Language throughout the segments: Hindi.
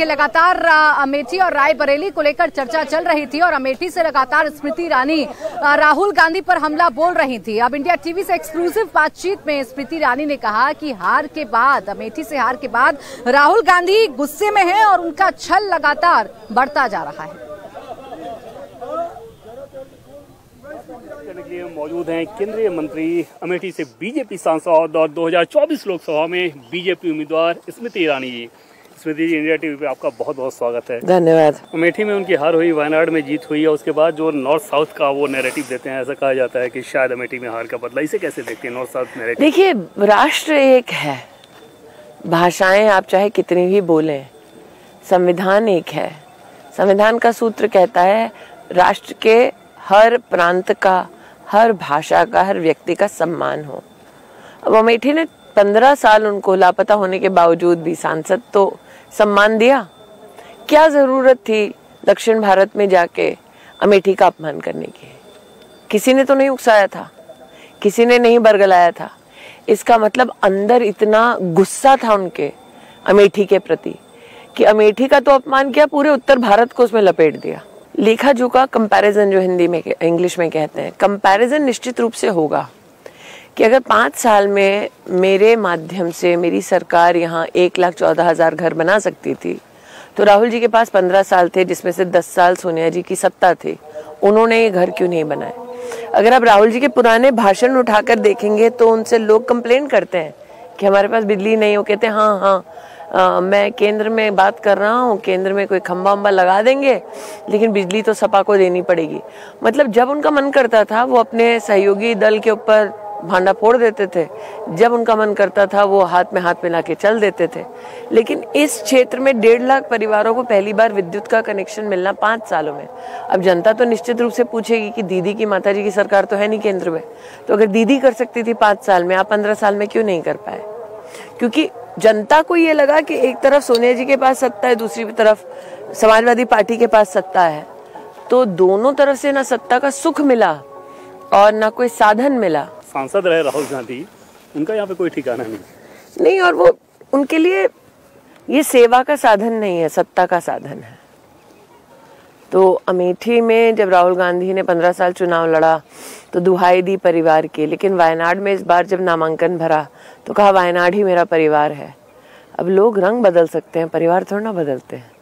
कि लगातार अमेठी और रायबरेली को लेकर चर्चा चल रही थी और अमेठी से लगातार स्मृति ईरानी राहुल गांधी पर हमला बोल रही थी। अब इंडिया टीवी से एक्सक्लूसिव बातचीत में स्मृति ईरानी ने कहा कि हार के बाद, अमेठी से हार के बाद राहुल गांधी गुस्से में हैं और उनका छल लगातार बढ़ता जा रहा है। मौजूद हैं केंद्रीय मंत्री, अमेठी से बीजेपी सांसद और 2024 लोकसभा में बीजेपी उम्मीदवार स्मृति ईरानी जी। स्मृति जी, इंडिया टीवी पे आपका बहुत बहुत स्वागत है। धन्यवाद। अमेठी में उनकी हार हुई, वायनाड में जीत हुई और उसके बाद जो नॉर्थ साउथ का वो नैरेटिव देते हैं, ऐसा कहा जाता है कि शायद अमेठी में हार का बदला, इसे कैसे देखते हैं नॉर्थ साउथ नैरेटिव? देखिए, राष्ट्र एक है, भाषाएं आप चाहे कितनी भी बोलें, संविधान एक है। संविधान का सूत्र कहता है राष्ट्र के हर प्रांत का, हर भाषा का, हर व्यक्ति का सम्मान हो। अब अमेठी ने 15 साल उनको लापता होने के बावजूद भी सांसद तो सम्मान दिया। क्या जरूरत थी दक्षिण भारत में जाके अमेठी का अपमान करने की? किसी ने तो नहीं उकसाया था, किसी ने नहीं बरगलाया था। इसका मतलब अंदर इतना गुस्सा था उनके अमेठी के प्रति कि अमेठी का तो अपमान किया, पूरे उत्तर भारत को उसमें लपेट दिया। लेखा जोखा कंपैरिजन जो हिंदी में इंग्लिश में कहते हैं, कंपैरिजन निश्चित रूप से होगा कि अगर 5 साल में मेरे माध्यम से मेरी सरकार यहाँ 1,14,000 घर बना सकती थी, तो राहुल जी के पास 15 साल थे, जिसमें से 10 साल सोनिया जी की सत्ता थी। उन्होंने ये घर क्यों नहीं बनाए? अगर आप राहुल जी के पुराने भाषण उठाकर देखेंगे तो उनसे लोग कंप्लेन करते हैं कि हमारे पास बिजली नहीं हो। कहते हैं हाँ, मैं केंद्र में बात कर रहा हूँ, केंद्र में कोई खंबा वंबा लगा देंगे, लेकिन बिजली तो सपा को देनी पड़ेगी। मतलब जब उनका मन करता था वो अपने सहयोगी दल के ऊपर भांडा फोड़ देते थे, जब उनका मन करता था वो हाथ में हाथ मिला के चल देते थे। लेकिन इस क्षेत्र में 1.5 लाख परिवारों को पहली बार विद्युत का कनेक्शन मिलना 5 सालों में। अब जनता तो निश्चित रूप से पूछेगी कि दीदी की माताजी की सरकार तो है नहीं केंद्र में, तो अगर दीदी कर सकती थी 5 साल में, आप 15 साल में क्यों नहीं कर पाए? क्योंकि जनता को ये लगा कि एक तरफ सोनिया जी के पास सत्ता है, दूसरी तरफ समाजवादी पार्टी के पास सत्ता है, तो दोनों तरफ से ना सत्ता का सुख मिला और ना कोई साधन मिला। सांसद रहे राहुल गांधी, उनका यहाँ पे कोई ठिकाना नहीं, और वो उनके लिए ये सेवा का साधन नहीं है, सत्ता का साधन है। तो अमेठी में जब राहुल गांधी ने 15 साल चुनाव लड़ा तो दुहाई दी परिवार की, लेकिन वायनाड में इस बार जब नामांकन भरा तो कहा वायनाड ही मेरा परिवार है। अब लोग रंग बदल सकते हैं, परिवार थोड़ा ना बदलते हैं।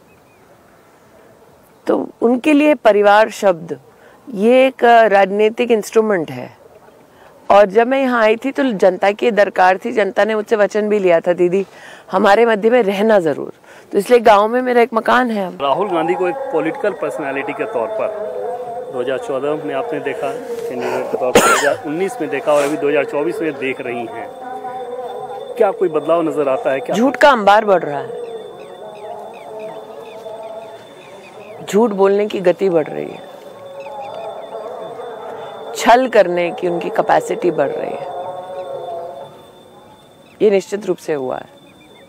तो उनके लिए परिवार शब्द ये एक राजनीतिक इंस्ट्रूमेंट है। और जब मैं यहाँ आई थी तो जनता की दरकार थी, जनता ने मुझसे वचन भी लिया था, दीदी हमारे मध्य में रहना जरूर। तो इसलिए गांव में मेरा एक मकान है। राहुल गांधी को एक पॉलिटिकल पर्सनालिटी के तौर पर 2014 में आपने देखा, कैंडिडेट के तौर पर 2019 में देखा और अभी 2024 में देख रही हैं, क्या कोई बदलाव नजर आता है? क्या झूठ का अंबार बढ़ रहा है, झूठ बोलने की गति बढ़ रही है, छल करने की उनकी कैपेसिटी बढ़ रही है। ये निश्चित रूप से हुआ है।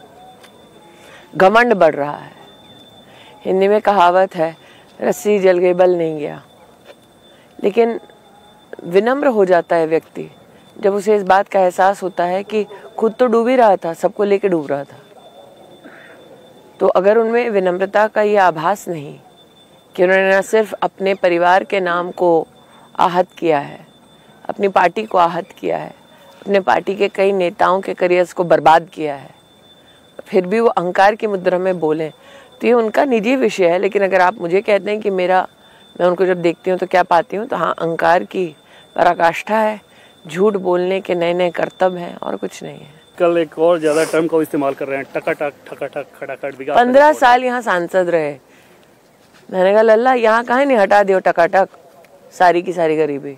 घमंड बढ़ रहा है। हिंदी में कहावत है, रस्सी जल गई बल नहीं गया। लेकिन विनम्र हो जाता है व्यक्ति जब उसे इस बात का एहसास होता है कि खुद तो डूब ही रहा था, सबको लेके डूब रहा था। तो अगर उनमें विनम्रता का ये आभास नहीं कि उन्होंने न सिर्फ अपने परिवार के नाम को आहत किया है, अपनी पार्टी को आहत किया है, अपने पार्टी के कई नेताओं के करियर्स को बर्बाद किया है, फिर भी वो अहंकार की मुद्रा में बोलें, तो ये उनका निजी विषय है। लेकिन अगर आप मुझे कहते हैं कि मैं उनको जब देखती हूँ तो क्या पाती हूँ, तो हाँ, अहंकार की पराकाष्ठा है, झूठ बोलने के नए नए कर्तव्य हैं और कुछ नहीं है। कल एक और ज्यादा टर्म का इस्तेमाल कर रहे हैं, टकाटक ठकाटक खटाखट। 15 साल यहाँ सांसद रहे। मैंने कहा लल्ला यहाँ कहाँ नहीं हटा दियो टकाटक, सारी की सारी गरीबी।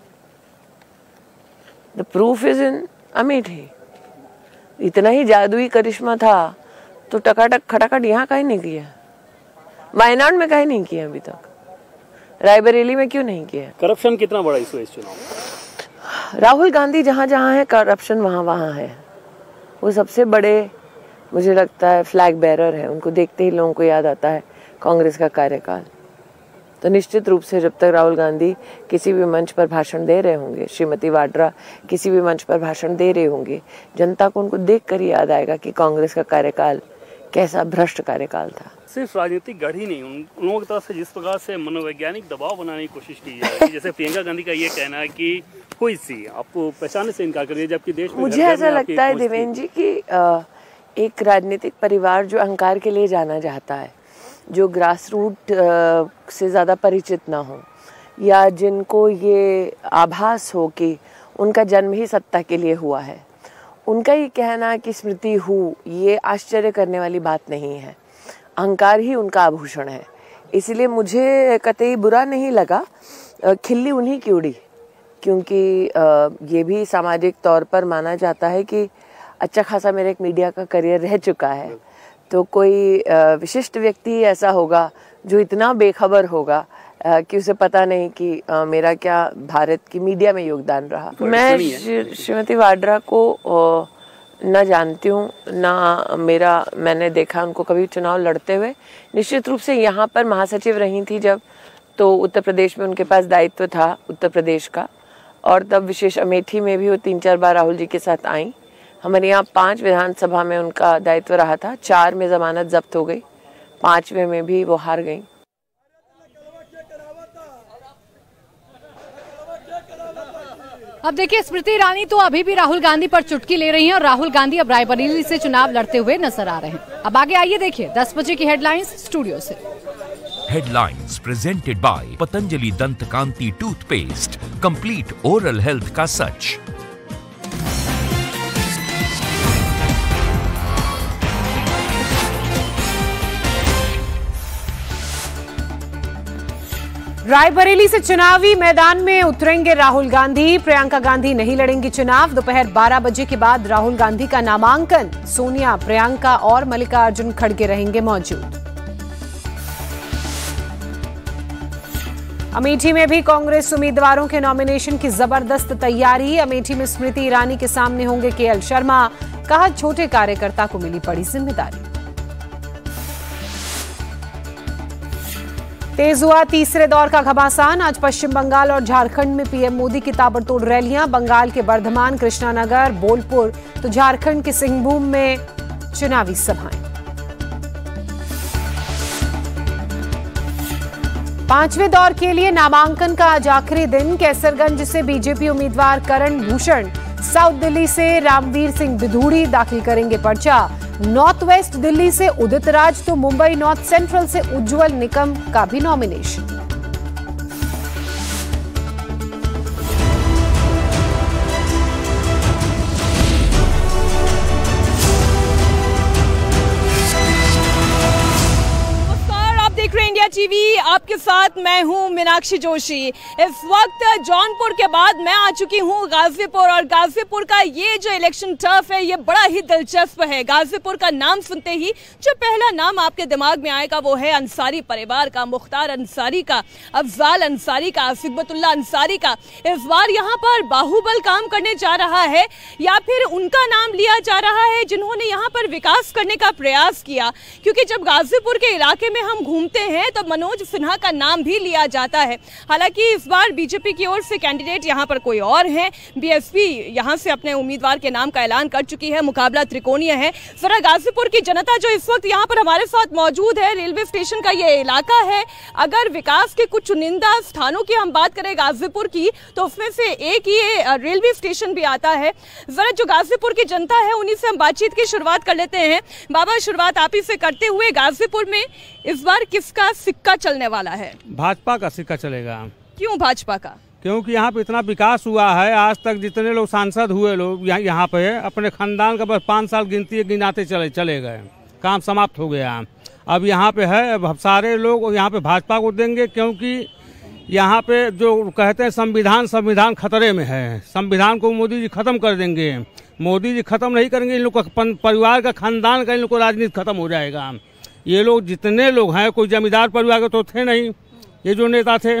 The proof is in Amethi. इतना ही जादुई करिश्मा था तो टकाटक खटाखट यहाँ कहीं नहीं किया, वायनाड में कहीं नहीं किया, अभी तक रायबरेली में क्यों नहीं किया? करप्शन कितना बड़ा इशू है इस चुनाव में? राहुल गांधी जहाँ जहाँ है करप्शन वहाँ वहाँ है। वो सबसे बड़े मुझे लगता है फ्लैग बेरर है। उनको देखते ही लोगों को याद आता है कांग्रेस का कार्यकाल। तो निश्चित रूप से जब तक राहुल गांधी किसी भी मंच पर भाषण दे रहे होंगे, श्रीमती वाड्रा किसी भी मंच पर भाषण दे रहे होंगे, जनता को उनको देखकर ही याद आएगा कि कांग्रेस का कार्यकाल कैसा भ्रष्ट कार्यकाल था। सिर्फ राजनीतिक गढ़ ही नहीं, उन लोगों की तरफ से जिस प्रकार से मनोवैज्ञानिक दबाव बनाने की कोशिश की जा रही है, जैसे प्रियंका गांधी का ये कहना है कि कोई सी आपको पहचानने से इनकार कर रही है, जबकि देश में मुझे ऐसा लगता है देवेंद्र जी कि एक राजनीतिक परिवार जो अहंकार के लिए जाना चाहता है, जो ग्रास रूट से ज़्यादा परिचित ना हो, या जिनको ये आभास हो कि उनका जन्म ही सत्ता के लिए हुआ है, उनका ये कहना कि स्मृति हूँ, ये आश्चर्य करने वाली बात नहीं है। अहंकार ही उनका आभूषण है। इसलिए मुझे कतई बुरा नहीं लगा, खिल्ली उन्हीं की उड़ी, क्योंकि ये भी सामाजिक तौर पर माना जाता है कि अच्छा खासा मेरा एक मीडिया का करियर रह चुका है, तो कोई विशिष्ट व्यक्ति ऐसा होगा जो इतना बेखबर होगा कि उसे पता नहीं कि मेरा क्या भारत की मीडिया में योगदान रहा। मैं श्रीमती वाड्रा को न जानती हूँ, ना मैंने देखा उनको कभी चुनाव लड़ते हुए। निश्चित रूप से यहाँ पर महासचिव रही थी जब, तो उत्तर प्रदेश में उनके पास दायित्व था उत्तर प्रदेश का, और तब विशेष अमेठी में भी वो 3-4 बार राहुल जी के साथ आई। हमारे यहाँ 5 विधानसभा में उनका दायित्व रहा था, 4 में जमानत जब्त हो गई, 5वें में भी वो हार गई। अब देखिए, स्मृति ईरानी तो अभी भी राहुल गांधी पर चुटकी ले रही हैं और राहुल गांधी अब रायबरेली से चुनाव लड़ते हुए नजर आ रहे हैं। अब आगे आइए देखिए 10 बजे की हेडलाइंस स्टूडियो से। Headlines presented by Patanjali Dant Kanti toothpaste, complete oral health का सच। रायबरेली से चुनावी मैदान में उतरेंगे राहुल गांधी। प्रियंका गांधी नहीं लड़ेंगी चुनाव। दोपहर 12 बजे के बाद राहुल गांधी का नामांकन। सोनिया, प्रियंका और मल्लिकार्जुन खड़गे रहेंगे मौजूद। अमेठी में भी कांग्रेस उम्मीदवारों के नॉमिनेशन की जबरदस्त तैयारी। अमेठी में स्मृति ईरानी के सामने होंगे केएल शर्मा। कहा, छोटे कार्यकर्ता को मिली बड़ी जिम्मेदारी। तेज हुआ तीसरे दौर का घमासान। आज पश्चिम बंगाल और झारखंड में पीएम मोदी की ताबड़तोड़ रैलियां। बंगाल के बर्धमान, कृष्णानगर, बोलपुर तो झारखंड के सिंहभूम में चुनावी सभाएं। 5वें दौर के लिए नामांकन का आज आखिरी दिन। कैसरगंज से बीजेपी उम्मीदवार करण भूषण, साउथ दिल्ली से रामवीर सिंह बिधूड़ी दाखिल करेंगे पर्चा। नॉर्थ वेस्ट दिल्ली से उदित राज तो मुंबई नॉर्थ सेंट्रल से उज्जवल निकम का भी नॉमिनेशन। इंडिया टीवी, आपके साथ मैं हूं मीनाक्षी जोशी। इस वक्त जौनपुर के बाद मैं आ चुकी हूं गाजीपुर, और गाजीपुर का ये जो इलेक्शन टर्फ है ये बड़ा ही दिलचस्प है। गाजीपुर का नाम सुनते ही जो पहला नाम आपके दिमाग में आएगा वो है अंसारी परिवार का, मुख्तार अंसारी का, अफजाल अंसारी का, सिकबतुल्ला अंसारी का। इस बार यहाँ पर बाहुबल काम करने जा रहा है, या फिर उनका नाम लिया जा रहा है जिन्होंने यहाँ पर विकास करने का प्रयास किया। क्योंकि जब गाजीपुर के इलाके में हम घूमते हैं तो मनोज सिन्हा का नाम भी लिया जाता है। हालांकि इस बार बीजेपी की ओर से कैंडिडेट यहां पर कोई और हैं। बीएसपी यहां से अपने उम्मीदवार के नाम का ऐलान कर चुकी है। मुकाबला त्रिकोणीय है। जरा गाजीपुर की जनता जो इस वक्त यहां पर हमारे साथ मौजूद है, रेलवे स्टेशन का ये इलाका है। अगर विकास के कुछ चुनिंदा स्थानों की हम बात करें गाजीपुर की, तो उसमें से एक ये रेलवे स्टेशन भी आता है। जरा जो गाजीपुर की जनता है उन्हीं से हम बातचीत की शुरुआत कर लेते हैं। बाबा, शुरुआत आप ही से करते हुए, गाजीपुर में इस बार किसका सिक्का चलने वाला है? भाजपा का सिक्का चलेगा। क्यों भाजपा का? क्योंकि यहाँ पे इतना विकास हुआ है। आज तक जितने लोग सांसद हुए लोग यहाँ पे अपने खानदान का बस 5 साल गिनाते चले गए, काम समाप्त हो गया। अब यहाँ पे है, अब सारे लोग यहाँ पे भाजपा को देंगे, क्योंकि यहाँ पे जो कहते हैं संविधान खतरे में है। संविधान को मोदी जी खत्म कर देंगे। मोदी जी खत्म नहीं करेंगे, इन लोग का परिवार का, खानदान का, इन लोग को राजनीति खत्म हो जाएगा। ये लोग जितने लोग हैं, कोई जमींदार परिवार के तो थे नहीं। ये जो नेता थे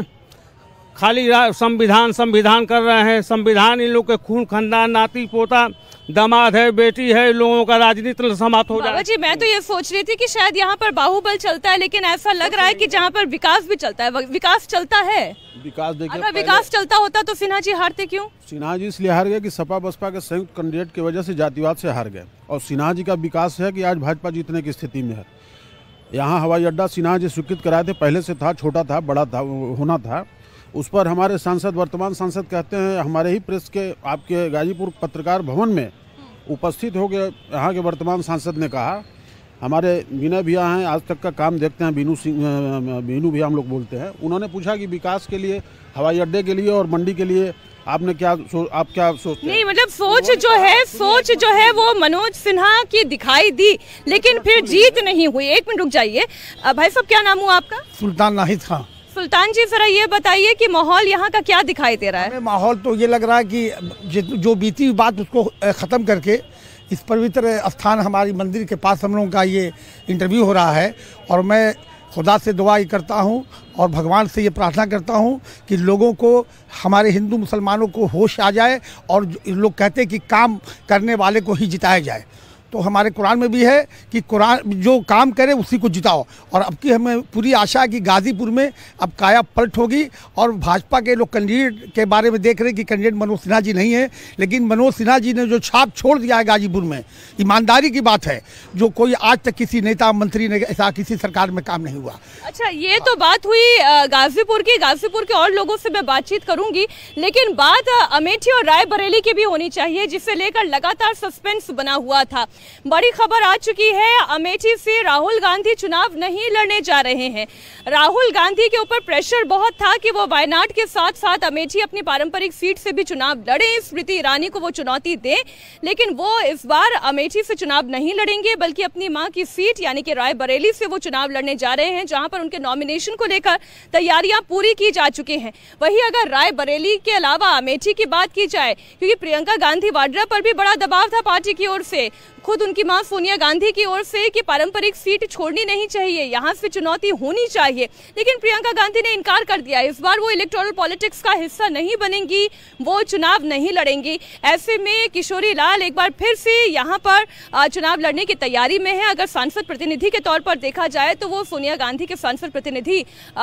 खाली संविधान कर रहे हैं। संविधान इन लोग के खून, खानदान, नाती पोता, दामाद है, बेटी है, लोगों का राजनीति समाप्त हो जाए। जी, मैं तो ये सोच रही थी कि शायद यहाँ पर बाहुबल चलता है, लेकिन ऐसा लग रहा है कि जहाँ पर विकास भी चलता है। विकास चलता है, विकास देखिए, अगर विकास चलता होता तो सिन्हा जी हारते क्यों? सिन्हा जी इसलिए हार गए कि सपा बसपा के संयुक्त कैंडिडेट की वजह से जातिवाद से हार गए। और सिन्हा जी का विकास है कि आज भाजपा जीतने की स्थिति में है। यहाँ हवाई अड्डा सिन्हा जी स्वीकृत कराए थे, पहले से था, छोटा था, बड़ा था, होना था। उस पर हमारे सांसद, वर्तमान सांसद कहते हैं, हमारे ही प्रेस के आपके गाजीपुर पत्रकार भवन में उपस्थित हो गए। यहाँ के वर्तमान सांसद ने कहा, हमारे विनय भैया हैं, आज तक का काम देखते हैं, बीनू भैया हम लोग बोलते हैं, उन्होंने पूछा कि विकास के लिए, हवाई अड्डे के लिए और मंडी के लिए आपने आप क्या सोचते हैं? नहीं, मतलब सोच जो है वो मनोज सिन्हा की दिखाई दी, लेकिन फिर जीत नहीं हुई। एक मिनट रुक जाइए भाई साहब, क्या नाम हुआ आपका? सुल्तान नाहिद खान। सुल्तान जी, जरा ये बताइए कि माहौल यहाँ का क्या दिखाई दे रहा है? माहौल तो ये लग रहा है कि जो बीती हुई बात उसको खत्म करके इस पवित्र स्थान हमारी मंदिर के पास हम लोगों का ये इंटरव्यू हो रहा है। और मैं खुदा से दुआ करता हूँ और भगवान से ये प्रार्थना करता हूँ कि लोगों को, हमारे हिंदू मुसलमानों को होश आ जाए और लोग कहते हैं कि काम करने वाले को ही जिताया जाए। तो हमारे कुरान में भी है कि कुरान जो काम करे उसी को जिताओ। और अब की हमें पूरी आशा है कि गाजीपुर में अब काया पलट होगी। और भाजपा के लोग कैंडिडेट के बारे में देख रहे हैं कि कैंडिडेट मनोज सिन्हा जी नहीं है, लेकिन मनोज सिन्हा जी ने जो छाप छोड़ दिया है गाजीपुर में, ईमानदारी की बात है, जो कोई आज तक किसी नेता मंत्री ने ऐसा किसी सरकार में काम नहीं हुआ। अच्छा, ये तो बात हुई गाजीपुर की। गाजीपुर के और लोगों से मैं बातचीत करूंगी, लेकिन बात अमेठी और रायबरेली की भी होनी चाहिए, जिसे लेकर लगातार सस्पेंस बना हुआ था। बड़ी खबर आ चुकी है, अमेठी से राहुल गांधी चुनाव नहीं लड़ने जा रहे हैं। राहुल गांधी के ऊपर प्रेशर बहुत था कि वो वायनाड के साथ साथ अमेठी अपनी पारंपरिक सीट से भी चुनाव लड़े, स्मृति ईरानी को वो चुनौती दें, लेकिन वो इस बार अमेठी से चुनाव नहीं लड़ेंगे, बल्कि अपनी मां की सीट यानी कि रायबरेली से वो चुनाव लड़ने जा रहे हैं, जहां पर उनके नॉमिनेशन को लेकर तैयारियां पूरी की जा चुकी हैं। वहीं अगर रायबरेली के अलावा अमेठी की बात की जाए, क्योंकि प्रियंका गांधी वाड्रा पर भी बड़ा दबाव था पार्टी की ओर से, खुद उनकी मां सोनिया गांधी की ओर से, कि पारंपरिक सीट छोड़नी नहीं चाहिए, यहां से चुनौती होनी चाहिए, लेकिन प्रियंका गांधी ने इनकार कर दिया। इस बार वो इलेक्टोरल पॉलिटिक्स का हिस्सा नहीं बनेंगी, वो चुनाव नहीं लड़ेंगी। ऐसे में किशोरी लाल एक बार फिर से यहां पर चुनाव लड़ने की तैयारी में है। अगर सांसद प्रतिनिधि के तौर पर देखा जाए तो वो सोनिया गांधी के सांसद प्रतिनिधि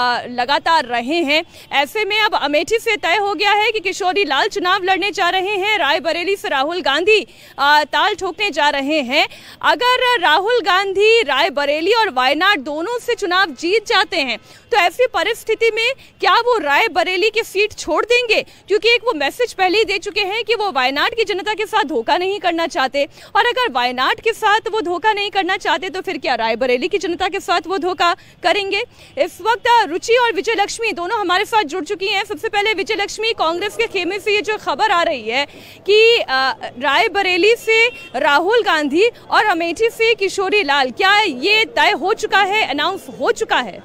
लगातार रहे हैं। ऐसे में अब अमेठी से तय हो गया है कि किशोरी लाल चुनाव लड़ने जा रहे हैं, रायबरेली से राहुल गांधी ताल ठोकने जा रहे हैं। अगर राहुल गांधी रायबरेली और वायनाड दोनों से चुनाव जीत जाते हैं तो ऐसी परिस्थिति में क्या वो रायबरेली की सीट छोड़ देंगे? क्योंकि एक वो मैसेज पहले ही दे चुके हैं कि वो वायनाड की जनता के साथ धोखा नहीं करना चाहते, और अगर वायनाड के साथ वो धोखा नहीं करना चाहते तो फिर क्या रायबरेली की जनता के साथ वो धोखा करेंगे? इस वक्त रुचि और विजय लक्ष्मी दोनों हमारे साथ जुड़ चुकी हैं। सबसे पहले विजय लक्ष्मी, कांग्रेस के खेमे से ये जो खबर आ रही है कि रायबरेली से राहुल गांधी और अमेठी से किशोरी लाल, क्या ये तय हो चुका है, अनाउंस हो चुका है?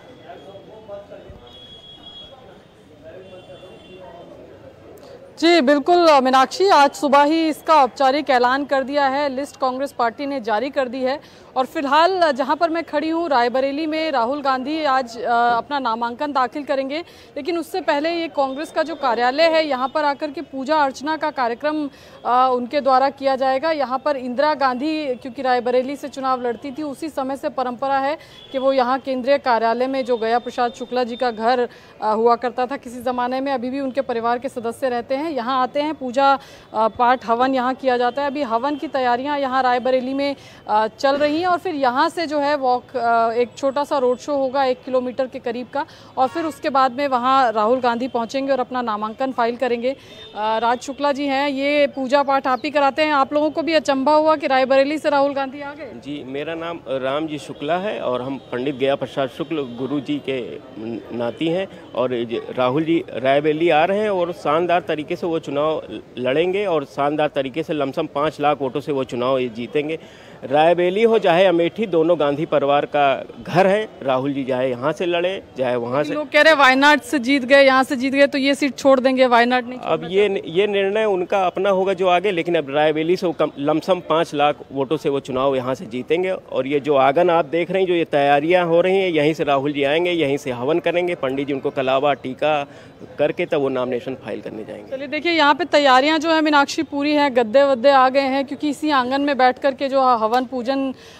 जी बिल्कुल मीनाक्षी, आज सुबह ही इसका औपचारिक ऐलान कर दिया है, लिस्ट कांग्रेस पार्टी ने जारी कर दी है। और फिलहाल जहां पर मैं खड़ी हूं रायबरेली में राहुल गांधी आज अपना नामांकन दाखिल करेंगे, लेकिन उससे पहले ये कांग्रेस का जो कार्यालय है यहां पर आकर के पूजा अर्चना का कार्यक्रम उनके द्वारा किया जाएगा। यहां पर इंदिरा गांधी क्योंकि रायबरेली से चुनाव लड़ती थी, उसी समय से परंपरा है कि वो यहाँ केंद्रीय कार्यालय में, जो गया प्रसाद शुक्ला जी का घर हुआ करता था किसी ज़माने में, अभी भी उनके परिवार के सदस्य रहते हैं, यहाँ आते हैं, पूजा पाठ हवन यहाँ किया जाता है। अभी हवन की तैयारियाँ यहाँ रायबरेली में चल रही हैं और फिर यहाँ से जो है वॉक, एक छोटा सा रोड शो होगा 1 किलोमीटर के करीब का, और फिर उसके बाद में वहाँ राहुल गांधी पहुँचेंगे और अपना नामांकन फाइल करेंगे। राज शुक्ला जी हैं, ये पूजा पाठ आप ही कराते हैं, आप लोगों को भी अचंभा हुआ कि रायबरेली से राहुल गांधी आ गए? जी, मेरा नाम राम जी शुक्ला है और हम पंडित गया प्रसाद शुक्ल गुरु जी के नाती हैं, और राहुल जी रायबरेली आ रहे हैं और शानदार तरीके से वो चुनाव लड़ेंगे और शानदार तरीके से लमसम 5 लाख वोटों से वो चुनाव जीतेंगे। रायबरेली हो चाहे अमेठी, दोनों गांधी परिवार का घर है। राहुल जी चाहे यहाँ से लड़े चाहे वहाँ से। लोग कह रहे वायनाड से जीत गए, यहाँ से जीत गए तो ये सीट छोड़ देंगे, वायनाड नहीं। अब ये निर्णय उनका अपना होगा जो आगे, लेकिन अब रायबरेली से लमसम 5 लाख वोटों से वो चुनाव यहाँ से जीतेंगे। और ये जो आंगन आप देख रहे हैं, जो ये तैयारियाँ हो रही हैं, यहीं से राहुल जी आएंगे, यहीं से हवन करेंगे, पंडित जी उनको कलावा टीका करके तब वो नॉमिनेशन फाइल करने जाएंगे। चलिए देखिए, यहाँ पे तैयारियां जो है मीनाक्षी पूरी हैं, गद्दे वद्दे आ गए हैं, क्योंकि इसी आंगन में बैठ कर के जो हवन पूजन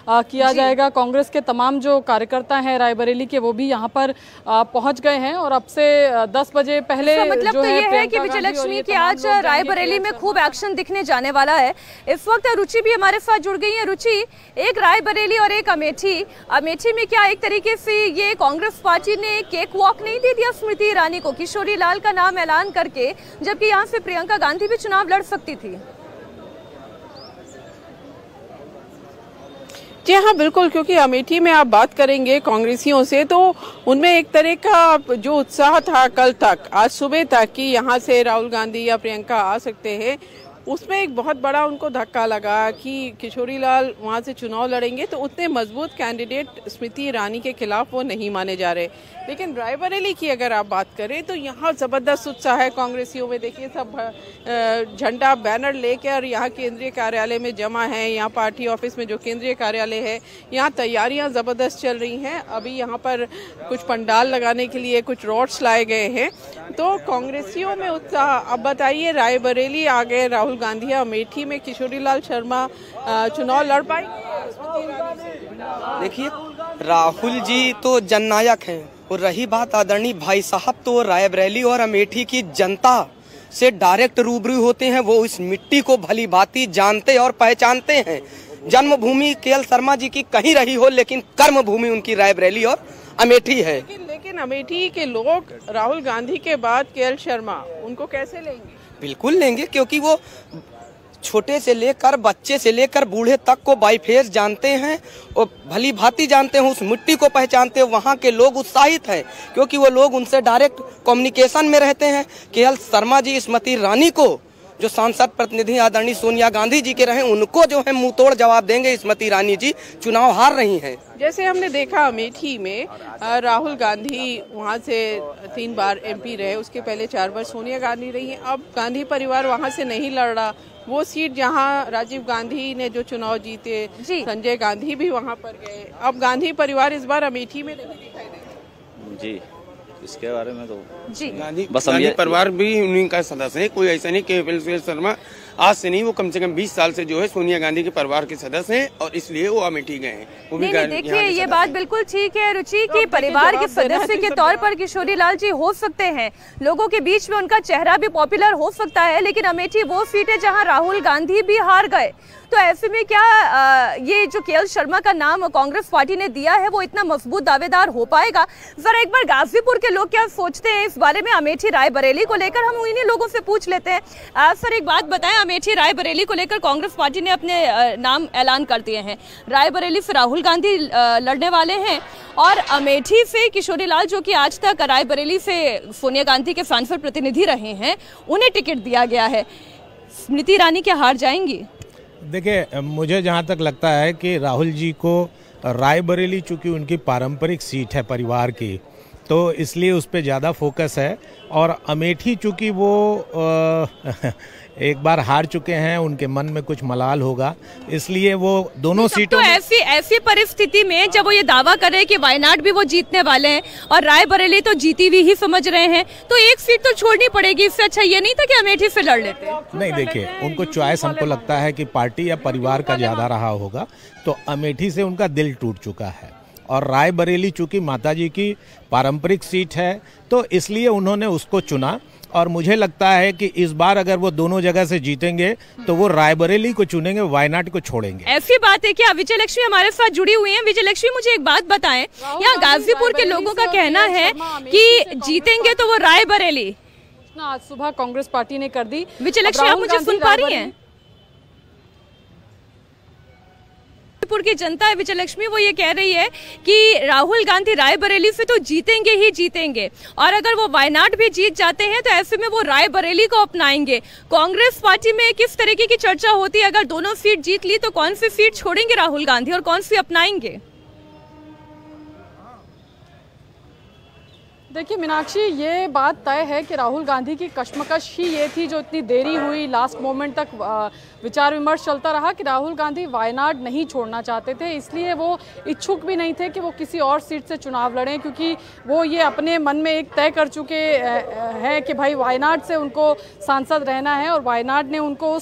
किया जाएगा। कांग्रेस के तमाम जो कार्यकर्ता हैं रायबरेली के वो भी यहाँ पर पहुँच गए हैं और अब से 10 बजे पहले मतलब जो तो ये है कि प्रियंका विजयलक्ष्मी की आज रायबरेली में खूब एक्शन दिखने जाने वाला है। इस वक्त रुचि भी हमारे साथ जुड़ गई है। रुचि, एक रायबरेली और एक अमेठी में क्या एक तरीके से ये कांग्रेस पार्टी ने केक वॉक नहीं दे दिया स्मृति ईरानी को, किशोरी लाल का नाम ऐलान करके, जबकि यहाँ से प्रियंका गांधी भी चुनाव लड़ सकती थी? जी हाँ बिल्कुल, क्योंकि अमेठी में आप बात करेंगे कांग्रेसियों से तो उनमें एक तरह का जो उत्साह था कल तक, आज सुबह तक कि यहाँ से राहुल गांधी या प्रियंका आ सकते हैं, उसमें एक बहुत बड़ा उनको धक्का लगा कि किशोरी लाल वहाँ से चुनाव लड़ेंगे तो उतने मजबूत कैंडिडेट स्मृति ईरानी के खिलाफ वो नहीं माने जा रहे। लेकिन रायबरेली की अगर आप बात करें तो यहाँ ज़बरदस्त उत्साह है कांग्रेसियों में। देखिए सब झंडा बैनर लेकर यहाँ केंद्रीय कार्यालय में जमा है। यहाँ पार्टी ऑफिस में जो केंद्रीय कार्यालय है यहाँ तैयारियाँ ज़बरदस्त चल रही हैं। अभी यहाँ पर कुछ पंडाल लगाने के लिए कुछ रॉड्स लाए गए हैं तो कांग्रेसियों में उत्साह। अब बताइए, रायबरेली आ गए राहुल गांधी, अमेठी में किशोरी लाल शर्मा चुनाव लड़ पाएंगे? देखिए, राहुल जी तो जननायक हैं और रही बात आदरणीय भाई साहब तो रायबरेली और अमेठी की जनता से डायरेक्ट रूबरू होते हैं। वो इस मिट्टी को भली भांति जानते और पहचानते हैं। जन्मभूमि केएल शर्मा जी की कहीं रही हो लेकिन कर्मभूमि उनकी रायबरेली और अमेठी है। लेकिन अमेठी के लोग राहुल गांधी के बाद केएल शर्मा उनको कैसे लेंगे? बिल्कुल लेंगे, क्योंकि वो छोटे से लेकर बच्चे से लेकर बूढ़े तक को बाईफेस जानते हैं और भली भांति जानते हैं, उस मिट्टी को पहचानते हैं। वहाँ के लोग उत्साहित हैं क्योंकि वो लोग उनसे डायरेक्ट कम्युनिकेशन में रहते हैं। केएल शर्मा जी स्मृति ईरानी को जो सांसद प्रतिनिधि आदरणीय सोनिया गांधी जी के रहे, उनको जो है मुंह तोड़ जवाब देंगे। स्मृति ईरानी जी चुनाव हार रही हैं। जैसे हमने देखा अमेठी में राहुल गांधी वहां से 3 बार MP रहे, उसके पहले 4 बार सोनिया गांधी रही हैं। अब गांधी परिवार वहां से नहीं लड़ रहा। वो सीट जहां राजीव गांधी ने जो चुनाव जीते, संजय गांधी भी वहां पर गए। अब गांधी परिवार इस बार अमेठी में नहीं दिखाई दे। जी, इसके बारे में तो जी गांधी परिवार भी उन्हीं का सदस्य है। कोई ऐसा नहीं कि केएल शर्मा आज से नहीं, वो कम से कम 20 साल से जो है सोनिया गांधी के परिवार के सदस्य हैं और इसलिए वो अमेठी गए हैं। वो भी देखिए, ये बात बिल्कुल ठीक है रुचि की परिवार के सदस्य के तौर पर किशोरी लाल जी हो सकते हैं, लोगों के बीच में उनका चेहरा भी पॉपुलर हो सकता है, लेकिन अमेठी वो सीट है जहां राहुल गांधी भी हार गए। तो ऐसे में क्या ये जो केएल शर्मा का नाम कांग्रेस पार्टी ने दिया है वो इतना मजबूत दावेदार हो पाएगा? जरा एक बार गाजीपुर के लोग क्या सोचते हैं इस बारे में, अमेठी रायबरेली को लेकर, हम इन्हीं लोगों से पूछ लेते हैं। सर एक बात बताएं, अमेठी रायबरेली को लेकर कांग्रेस पार्टी ने अपने नाम ऐलान कर दिए हैं। रायबरेली से राहुल गांधी लड़ने वाले हैं और अमेठी से किशोरी लाल जो कि आज तक रायबरेली से सोनिया गांधी के सांसद प्रतिनिधि रहे हैं, उन्हें टिकट दिया गया है। स्मृति ईरानी क्या हार जाएंगी? देखिए, मुझे जहाँ तक लगता है कि राहुल जी को रायबरेली चूँकि उनकी पारंपरिक सीट है परिवार की, तो इसलिए उस पर ज़्यादा फोकस है। और अमेठी चूँकि वो एक बार हार चुके हैं, उनके मन में कुछ मलाल होगा, इसलिए वो दोनों सीटों तो ऐसी परिस्थिति में जब वो ये दावा कर रहे हैं कि वायनाड भी वो जीतने वाले हैं और रायबरेली तो जीती हुई ही समझ रहे हैं, तो एक सीट तो छोड़नी पड़ेगी। इससे अच्छा ये नहीं था कि अमेठी से लड़ लेते? नहीं, देखिए, उनको चॉइस हमको लगता है कि पार्टी या परिवार का ज्यादा रहा होगा, तो अमेठी से उनका दिल टूट चुका है। और रायबरेली चूंकि माताजी की पारंपरिक सीट है तो इसलिए उन्होंने उसको चुना। और मुझे लगता है कि इस बार अगर वो दोनों जगह से जीतेंगे तो वो रायबरेली को चुनेंगे, वायनाड को छोड़ेंगे। ऐसी बात है क्या? विजयलक्ष्मी हमारे साथ जुड़ी हुई हैं। विजयलक्ष्मी, मुझे एक बात बताएं, यहाँ गाजीपुर के लोगों का कहना है कि जीतेंगे तो वो रायबरेली। आज सुबह कांग्रेस पार्टी ने कर दी। विजयलक्ष्मी, आप मुझे सुन पा रही हैं? गाजीपुर की जनता है विजयलक्ष्मी, वो ये कह रही है कि राहुल गांधी रायबरेली से तो जीतेंगे ही जीतेंगे और अगर वो वायनाड भी जीत जाते हैं तो ऐसे में वो रायबरेली को अपनाएंगे। कांग्रेस पार्टी में किस तरीके की चर्चा होती है, अगर दोनों सीट जीत ली तो कौन सी सीट छोड़ेंगे राहुल गांधी और कौन सी अपनाएंगे? देखिए मीनाक्षी, ये बात तय है कि राहुल गांधी की कश्मकश ही ये थी जो इतनी देरी हुई, लास्ट मोमेंट तक विचार विमर्श चलता रहा कि राहुल गांधी वायनाड नहीं छोड़ना चाहते थे, इसलिए वो इच्छुक भी नहीं थे कि वो किसी और सीट से चुनाव लड़ें, क्योंकि वो ये अपने मन में एक तय कर चुके हैं कि भाई वायनाड से उनको सांसद रहना है और वायनाड ने उनको उस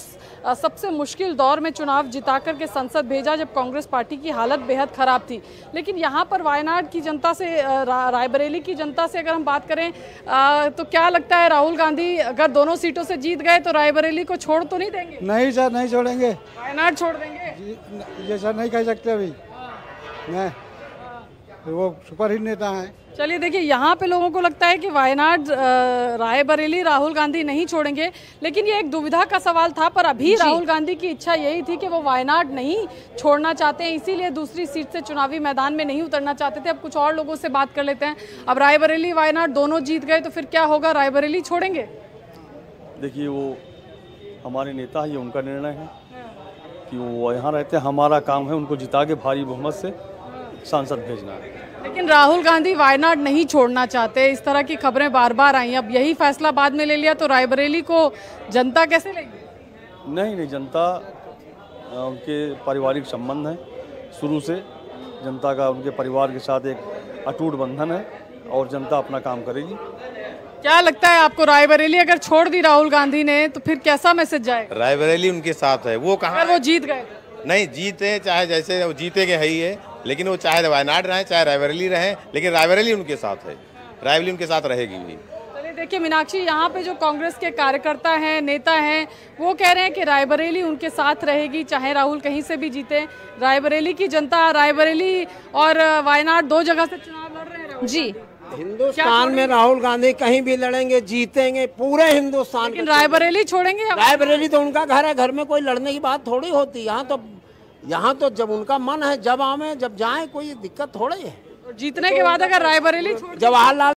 सबसे मुश्किल दौर में चुनाव जिता करके संसद भेजा जब कांग्रेस पार्टी की हालत बेहद खराब थी। लेकिन यहाँ पर वायनाड की जनता से, रायबरेली की जनता से अगर हम बात करें तो क्या लगता है राहुल गांधी अगर दोनों सीटों से जीत गए तो रायबरेली को छोड़ तो नहीं देंगे? नहीं सर, नहीं छोड़ेंगे। वायनाड छोड़ देंगे? ये सर नहीं कह सकते अभी, नहीं, वो सुपरहिट नेता हैं। चलिए देखिए, यहाँ पे लोगों को लगता है कि वायनाड, रायबरेली राहुल गांधी नहीं छोड़ेंगे, लेकिन ये एक दुविधा का सवाल था। पर अभी राहुल गांधी की इच्छा यही थी कि वो वायनाड नहीं छोड़ना चाहते हैं, इसीलिए दूसरी सीट से चुनावी मैदान में नहीं उतरना चाहते थे। अब कुछ और लोगों से बात कर लेते हैं। अब रायबरेली वायनाड दोनों जीत गए तो फिर क्या होगा? रायबरेली छोड़ेंगे? देखिए, वो हमारे नेता है, ये उनका निर्णय है कि वो यहाँ रहते हैं। हमारा काम है उनको जिता के भारी बहुमत से सांसद भेजना है। लेकिन राहुल गांधी वायनाड नहीं छोड़ना चाहते, इस तरह की खबरें बार बार आई। अब यही फैसला बाद में ले लिया तो रायबरेली को जनता कैसे लेगी? नहीं, जनता, उनके पारिवारिक संबंध है शुरू से, जनता का उनके परिवार के साथ एक अटूट बंधन है और जनता अपना काम करेगी। क्या लगता है आपको, रायबरेली अगर छोड़ दी राहुल गांधी ने तो फिर कैसा मैसेज जाएगा? रायबरेली उनके साथ है, वो कहाँ, अगर वो जीत गए? नहीं, जीते चाहे जैसे वो जीते के है ही है, लेकिन वो चाहे वायनाड रहे चाहे रायबरेली रहे, लेकिन रायबरेली उनके साथ है, रायबरेली उनके साथ रहेगी भी। चलिए देखिए मीनाक्षी, यहाँ पे जो कांग्रेस के कार्यकर्ता हैं, नेता हैं, वो कह रहे हैं कि रायबरेली उनके साथ रहेगी चाहे राहुल कहीं से भी जीते। रायबरेली की जनता, रायबरेली और वायनाड दो जगह से चुनाव लड़ रहे हैं जी। हिंदुस्तान में राहुल गांधी कहीं भी लड़ेंगे, जीतेंगे पूरे हिंदुस्तान। लेकिन रायबरेली छोड़ेंगे? रायबरेली तो उनका घर है, घर में कोई लड़ने की बात थोड़ी होती। यहाँ तो जब उनका मन है जब आवे, जब जाए, कोई दिक्कत थोड़ी है। जीतने के बाद अगर रायबरेली जवाहरलाल